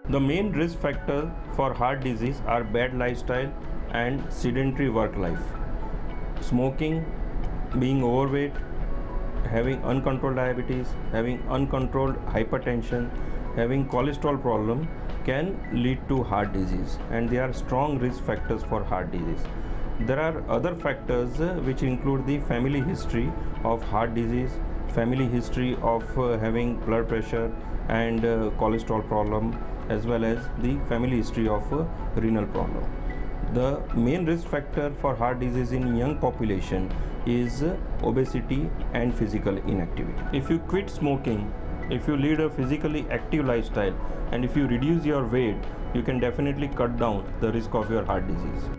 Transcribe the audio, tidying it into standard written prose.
The main risk factors for heart disease are bad lifestyle and sedentary work life. Smoking, being overweight, having uncontrolled diabetes, having uncontrolled hypertension, having cholesterol problem can lead to heart disease, and they are strong risk factors for heart disease. There are other factors which include the family history of heart disease, family history of having blood pressure and cholesterol problem, as well as the family history of renal problem. The main risk factor for heart disease in young population is obesity and physical inactivity. If you quit smoking, if you lead a physically active lifestyle, and if you reduce your weight, you can definitely cut down the risk of your heart disease.